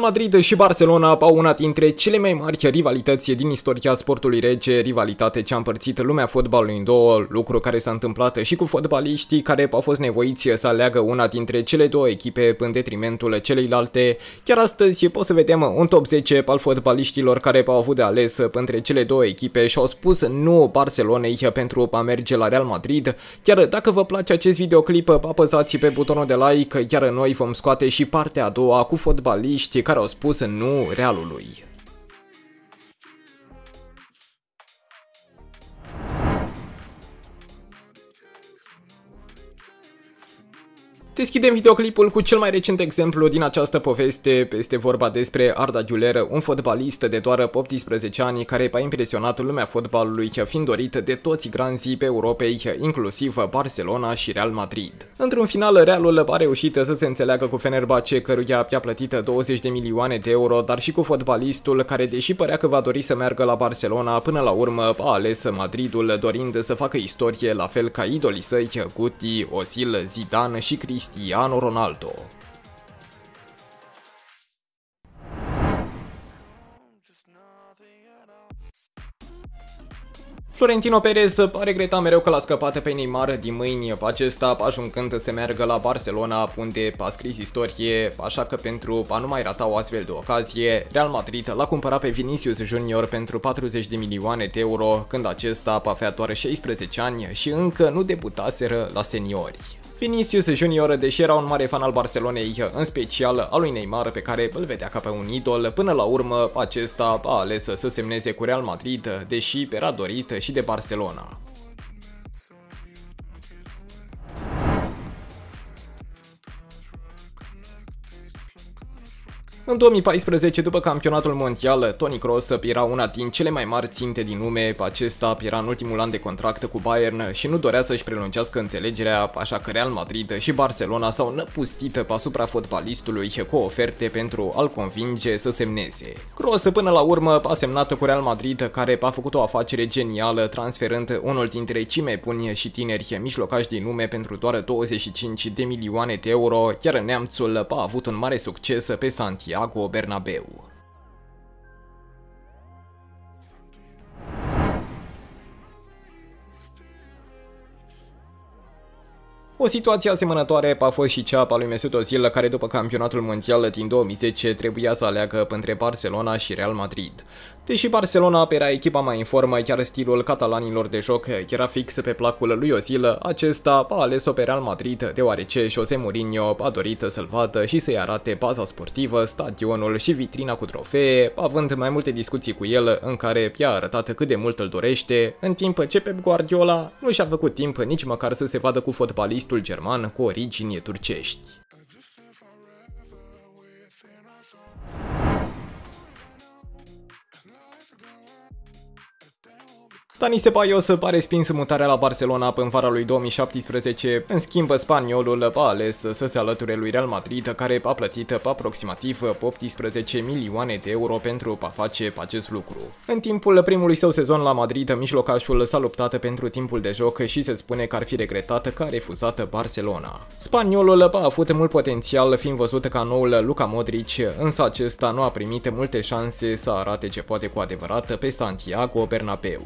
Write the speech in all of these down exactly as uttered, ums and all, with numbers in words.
Madrid și Barcelona au una dintre cele mai mari rivalități din istoria sportului rege, rivalitate ce a împărțit lumea fotbalului în două, lucru care s-a întâmplat și cu fotbaliștii care au fost nevoiți să aleagă una dintre cele două echipe în detrimentul celeilalte. Chiar astăzi poți să vedem un top zece al fotbaliștilor care au avut de ales între cele două echipe și au spus nu Barcelonei pentru a merge la Real Madrid. Chiar dacă vă place acest videoclip, apăsați pe butonul de like, iar noi vom scoate și partea a doua cu fotbaliști care au spus nu Realului. Deschidem videoclipul cu cel mai recent exemplu din această poveste. Este vorba despre Arda Güler, un fotbalist de doar optsprezece ani care a impresionat lumea fotbalului fiind dorit de toți granzii pe Europei, inclusiv Barcelona și Real Madrid. Într-un final, Realul a reușit să se înțeleagă cu Fenerbahce, căruia i-a plătit douăzeci de milioane de euro, dar și cu fotbalistul care, deși părea că va dori să meargă la Barcelona, până la urmă a ales Madridul, dorind să facă istorie la fel ca idolii săi Guti, Özil, Zidane și Cristiano Cristiano Ronaldo. Florentino Perez a regretat mereu că l-a scăpat pe Neymar din mâini, acesta ajungând să meargă la Barcelona, unde a scris istorie, așa că pentru a nu mai rata o astfel de ocazie, Real Madrid l-a cumpărat pe Vinicius Junior pentru patruzeci de milioane de euro, când acesta avea doar șaisprezece ani și încă nu debutaseră la seniori. Vinicius Junior, deși era un mare fan al Barcelonei, în special al lui Neymar, pe care îl vedea ca pe un idol, până la urmă acesta a ales să semneze cu Real Madrid, deși era dorit și de Barcelona. În două mii paisprezece, după campionatul mondial, Toni Kroos era una din cele mai mari ținte din lume. Acesta era în ultimul an de contract cu Bayern și nu dorea să-și prelungească înțelegerea, așa că Real Madrid și Barcelona s-au năpustit pe asupra fotbalistului cu oferte pentru a-l convinge să semneze. Kroos până la urmă a semnat cu Real Madrid, care a făcut o afacere genială, transferând unul dintre cei mai buni și tineri mijlocași din lume pentru doar douăzeci și cinci de milioane de euro, iar neamțul a avut un mare succes pe Santiago Bernabeu. O situație asemănătoare a fost și cea a lui Mesut Özil, care după campionatul mondial din două mii zece trebuia să aleagă între Barcelona și Real Madrid. Deși Barcelona era echipa mai în formă, chiar stilul catalanilor de joc era fix pe placul lui Özil, acesta a ales-o pe Real Madrid, deoarece José Mourinho a dorit să-l vadă și să-i arate baza sportivă, stadionul și vitrina cu trofee, având mai multe discuții cu el în care i-a arătat cât de mult îl dorește, în timp ce Pep Guardiola nu și-a făcut timp nici măcar să se vadă cu fotbalistul german cu origini turcești. Dani Ceballos a respins mutarea la Barcelona în vara lui două mii șaptesprezece, în schimb spaniolul a ales să se alăture lui Real Madrid, care a plătit aproximativ optsprezece milioane de euro pentru a face acest lucru. În timpul primului său sezon la Madrid, mijlocașul s-a luptat pentru timpul de joc și se spune că ar fi regretat că a refuzat Barcelona. Spaniolul a avut mult potențial, fiind văzut ca noul Luka Modric, însă acesta nu a primit multe șanse să arate ce poate cu adevărat pe Santiago Bernabeu.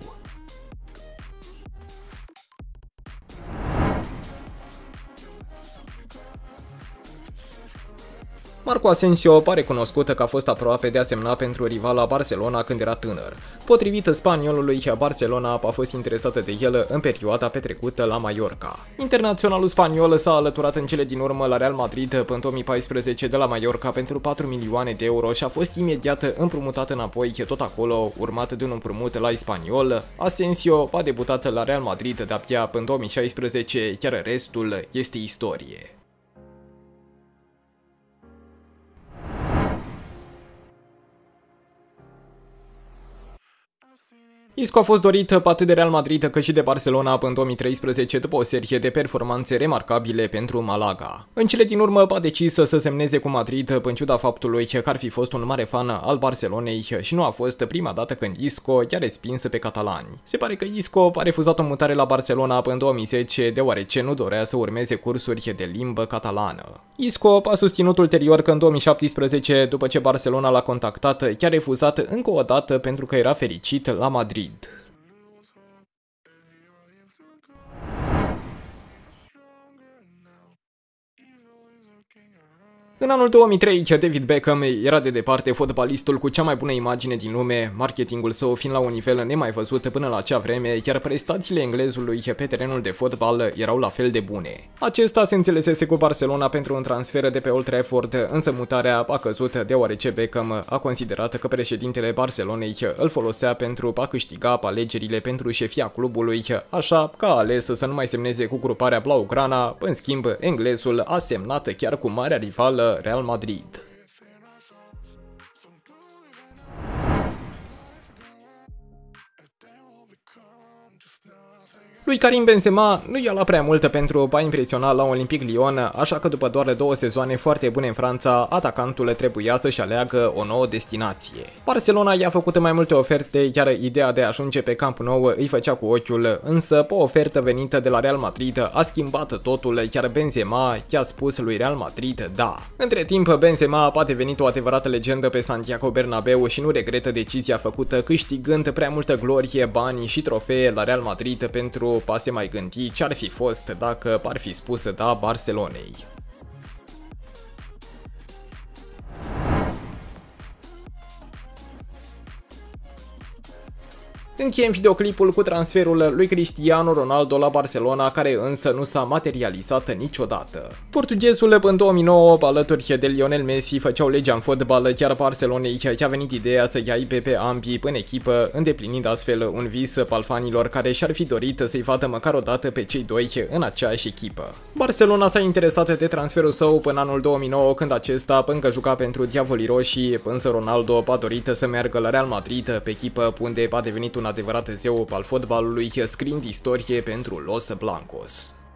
Marco Asensio a recunoscut că a fost aproape de a semna pentru rivala Barcelona când era tânăr. Potrivit spaniolului, Barcelona a fost interesată de el în perioada petrecută la Mallorca. Internaționalul spaniol s-a alăturat în cele din urmă la Real Madrid în două mii paisprezece de la Mallorca pentru patru milioane de euro și a fost imediat împrumutat înapoi tot acolo, urmat de un împrumut la Espanyol. Asensio a debutat la Real Madrid de-abia în două mii șaisprezece, iar restul este istorie. Isco a fost dorit atât de Real Madrid cât și de Barcelona până în două mii treisprezece după o serie de performanțe remarcabile pentru Malaga. În cele din urmă a decis să semneze cu Madrid în ciuda faptului că ar fi fost un mare fan al Barcelonei și nu a fost prima dată când Isco i-a respins pe catalani. Se pare că Isco a refuzat o mutare la Barcelona până în două mii zece deoarece nu dorea să urmeze cursuri de limbă catalană. Isco a susținut ulterior că în două mii șaptesprezece, după ce Barcelona l-a contactat, i-a refuzat încă o dată pentru că era fericit la Madrid. În anul două mii trei, David Beckham era de departe fotbalistul cu cea mai bună imagine din lume, marketingul său fiind la un nivel nemai văzut până la acea vreme, iar prestațiile englezului pe terenul de fotbal erau la fel de bune. Acesta se înțelesese cu Barcelona pentru un transfer de pe Old Trafford, însă mutarea a căzut deoarece Beckham a considerat că președintele Barcelonei îl folosea pentru a câștiga alegerile pentru șefia clubului, așa că a ales să nu mai semneze cu gruparea blaugrana. În schimb, englezul a semnat chiar cu marea rivală Real Madrid. Lui Karim Benzema nu i-a luat prea multă pentru a impresiona la Olympique Lyon, așa că după doar două sezoane foarte bune în Franța, atacantul trebuia să-și aleagă o nouă destinație. Barcelona i-a făcut mai multe oferte, iar ideea de a ajunge pe Camp Nou îi făcea cu ochiul, însă pe o ofertă venită de la Real Madrid a schimbat totul, iar Benzema i-a spus lui Real Madrid da. Între timp, Benzema a devenit o adevărată legendă pe Santiago Bernabeu și nu regretă decizia făcută, câștigând prea multă glorie, bani și trofee la Real Madrid pentru a se mai gândi ce ar fi fost dacă ar fi spus da Barcelonei. Încheiem videoclipul cu transferul lui Cristiano Ronaldo la Barcelona, care însă nu s-a materializat niciodată. Portughezul în două mii nouă, alături de Lionel Messi, făceau legea în fotbal, chiar Barcelonei i-a venit ideea să ia pe ambii în echipă, îndeplinind astfel un vis al fanilor care și-ar fi dorit să-i vadă măcar o dată pe cei doi în aceeași echipă. Barcelona s-a interesat de transferul său până anul două mii nouă, când acesta încă juca pentru Diavolii Roșii, însă Ronaldo a dorit să meargă la Real Madrid, pe echipă unde a devenit un adevărat zeu al fotbalului, scriind istorie pentru Los Blancos.